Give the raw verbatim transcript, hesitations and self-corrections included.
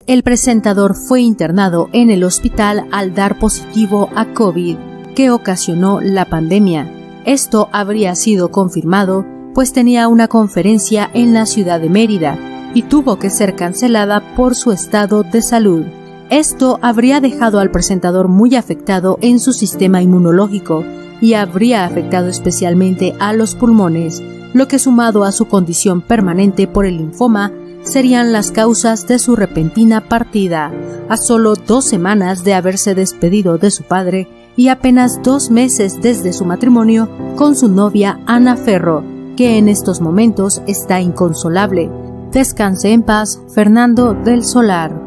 el presentador fue internado en el hospital al dar positivo a COVID, que ocasionó la pandemia. Esto habría sido confirmado, pues tenía una conferencia en la ciudad de Mérida y tuvo que ser cancelada por su estado de salud. Esto habría dejado al presentador muy afectado en su sistema inmunológico y habría afectado especialmente a los pulmones, lo que, sumado a su condición permanente por el linfoma, serían las causas de su repentina partida, a solo dos semanas de haberse despedido de su padre y apenas dos meses desde su matrimonio con su novia Ana Ferro, que en estos momentos está inconsolable. Descanse en paz, Fernando del Solar.